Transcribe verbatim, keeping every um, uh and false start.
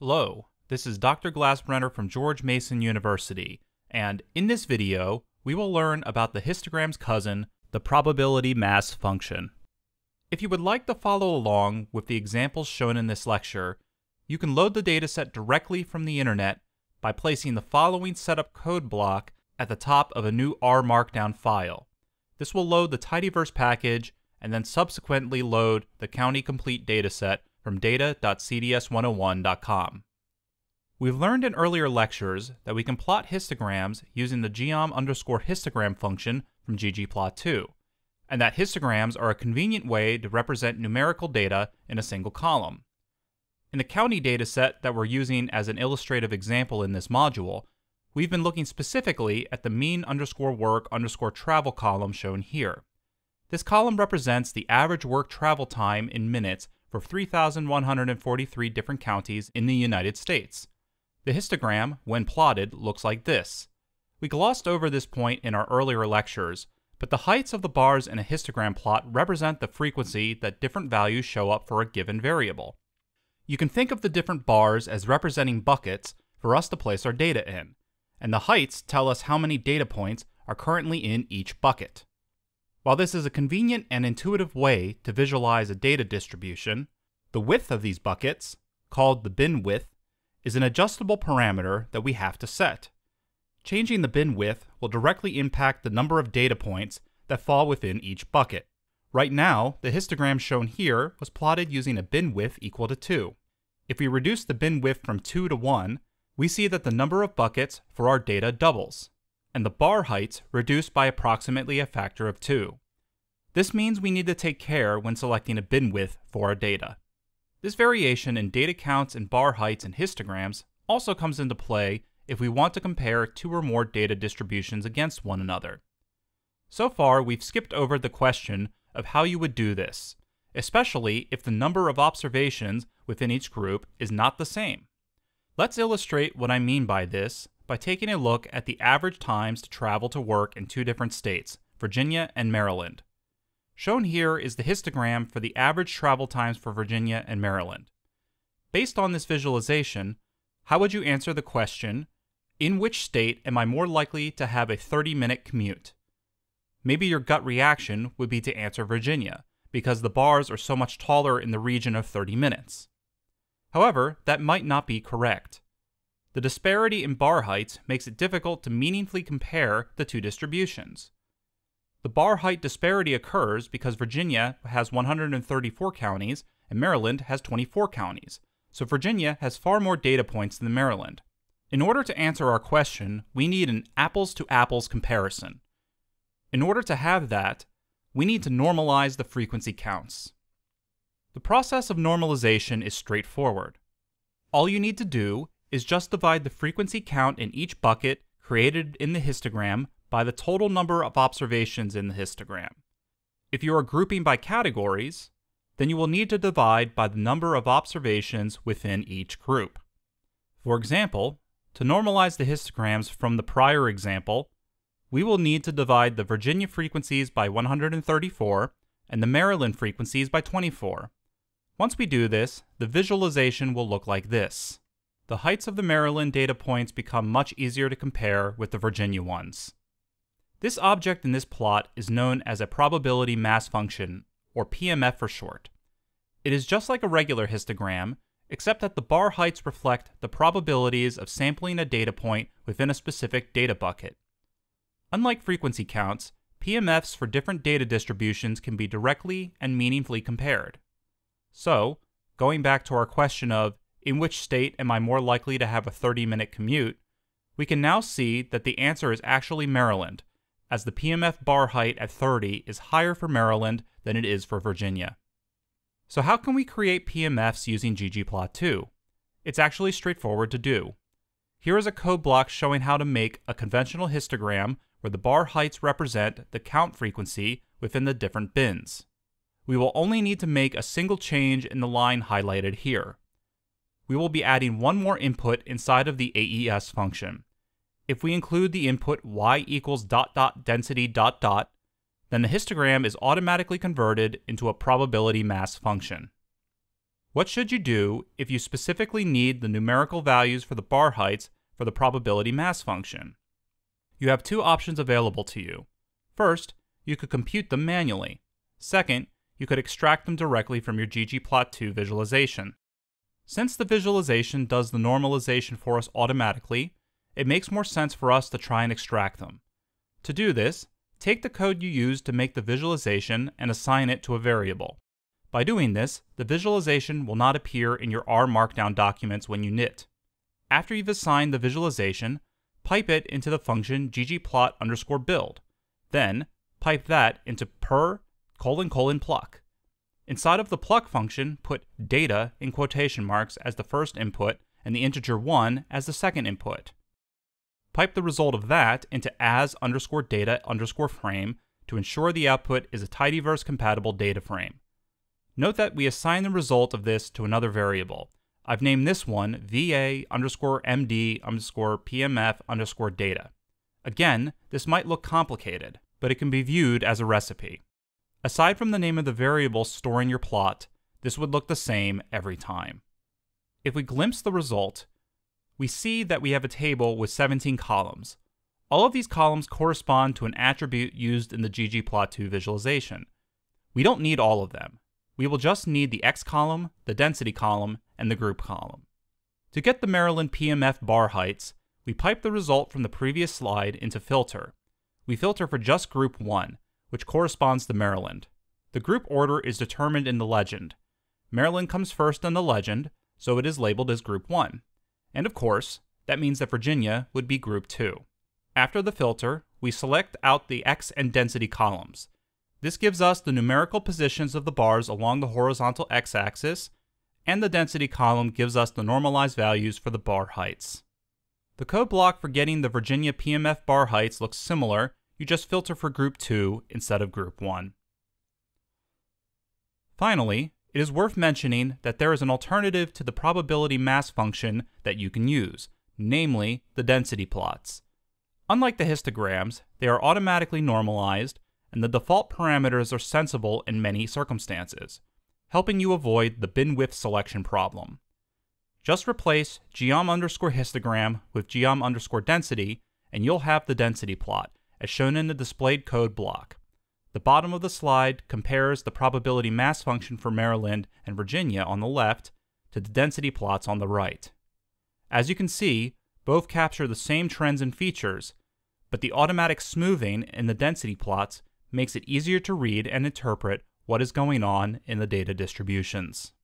Hello, this is Doctor Glassbrenner from George Mason University, and in this video, we will learn about the histogram's cousin, the probability mass function. If you would like to follow along with the examples shown in this lecture, you can load the dataset directly from the internet by placing the following setup code block at the top of a new R Markdown file. This will load the tidyverse package and then subsequently load the county complete dataset from data dot c d s one oh one dot com. We've learned in earlier lectures that we can plot histograms using the geom underscore histogram function from ggplot two, and that histograms are a convenient way to represent numerical data in a single column. In the county dataset that we're using as an illustrative example in this module, we've been looking specifically at the mean underscore work underscore travel column shown here. This column represents the average work travel time in minutes for three thousand one hundred forty-three different counties in the United States. The histogram, when plotted, looks like this. We glossed over this point in our earlier lectures, but the heights of the bars in a histogram plot represent the frequency that different values show up for a given variable. You can think of the different bars as representing buckets for us to place our data in, and the heights tell us how many data points are currently in each bucket. While this is a convenient and intuitive way to visualize a data distribution, the width of these buckets, called the bin width, is an adjustable parameter that we have to set. Changing the bin width will directly impact the number of data points that fall within each bucket. Right now, the histogram shown here was plotted using a bin width equal to two. If we reduce the bin width from two to one, we see that the number of buckets for our data doubles, and the bar heights reduce by approximately a factor of two. This means we need to take care when selecting a bin width for our data. This variation in data counts and bar heights in histograms also comes into play if we want to compare two or more data distributions against one another. So far, we've skipped over the question of how you would do this, especially if the number of observations within each group is not the same. Let's illustrate what I mean by this by taking a look at the average times to travel to work in two different states, Virginia and Maryland. Shown here is the histogram for the average travel times for Virginia and Maryland. Based on this visualization, how would you answer the question, in which state am I more likely to have a thirty minute commute? Maybe your gut reaction would be to answer Virginia, because the bars are so much taller in the region of thirty minutes. However, that might not be correct. The disparity in bar heights makes it difficult to meaningfully compare the two distributions. The bar height disparity occurs because Virginia has one hundred thirty-four counties and Maryland has twenty-four counties, so Virginia has far more data points than Maryland. In order to answer our question, we need an apples-to-apples comparison. In order to have that, we need to normalize the frequency counts. The process of normalization is straightforward. All you need to do is just divide the frequency count in each bucket created in the histogram by the total number of observations in the histogram. If you are grouping by categories, then you will need to divide by the number of observations within each group. For example, to normalize the histograms from the prior example, we will need to divide the Virginia frequencies by one hundred thirty-four and the Maryland frequencies by twenty-four. Once we do this, the visualization will look like this. The heights of the Maryland data points become much easier to compare with the Virginia ones. This object in this plot is known as a probability mass function, or P M F for short. It is just like a regular histogram, except that the bar heights reflect the probabilities of sampling a data point within a specific data bucket. Unlike frequency counts, P M Fs for different data distributions can be directly and meaningfully compared. So, going back to our question of, in which state am I more likely to have a thirty minute commute, we can now see that the answer is actually Maryland, as the P M F bar height at thirty is higher for Maryland than it is for Virginia. So how can we create P M Fs using ggplot two? It's actually straightforward to do. Here is a code block showing how to make a conventional histogram where the bar heights represent the count frequency within the different bins. We will only need to make a single change in the line highlighted here. We will be adding one more input inside of the A E S function. If we include the input y equals dot dot density dot dot, then the histogram is automatically converted into a probability mass function. What should you do if you specifically need the numerical values for the bar heights for the probability mass function? You have two options available to you. First, you could compute them manually. Second, you could extract them directly from your ggplot two visualization. Since the visualization does the normalization for us automatically, it makes more sense for us to try and extract them. To do this, take the code you used to make the visualization and assign it to a variable. By doing this, the visualization will not appear in your R Markdown documents when you knit. After you've assigned the visualization, pipe it into the function ggplot underscore build. Then, pipe that into per colon colon pluck. Inside of the pluck function, put data in quotation marks as the first input and the integer one as the second input. Pipe the result of that into as underscore data underscore frame to ensure the output is a tidyverse compatible data frame. Note that we assign the result of this to another variable. I've named this one va underscore md underscore pmf underscore data. Again, this might look complicated, but it can be viewed as a recipe. Aside from the name of the variable storing your plot, this would look the same every time. If we glimpse the result, we see that we have a table with seventeen columns. All of these columns correspond to an attribute used in the ggplot two visualization. We don't need all of them. We will just need the X column, the density column, and the group column. To get the Maryland P M F bar heights, we pipe the result from the previous slide into filter. We filter for just group one, which corresponds to Maryland. The group order is determined in the legend. Maryland comes first in the legend, so it is labeled as group one. And of course, that means that Virginia would be group two. After the filter, we select out the X and density columns. This gives us the numerical positions of the bars along the horizontal x-axis, and the density column gives us the normalized values for the bar heights. The code block for getting the Virginia P M F bar heights looks similar, you just filter for group two instead of group one. Finally, it is worth mentioning that there is an alternative to the probability mass function that you can use, namely the density plots. Unlike the histograms, they are automatically normalized, and the default parameters are sensible in many circumstances, helping you avoid the bin width selection problem. Just replace geom underscore histogram with geom underscore density, and you'll have the density plot, as shown in the displayed code block. The bottom of the slide compares the probability mass function for Maryland and Virginia on the left to the density plots on the right. As you can see, both capture the same trends and features, but the automatic smoothing in the density plots makes it easier to read and interpret what is going on in the data distributions.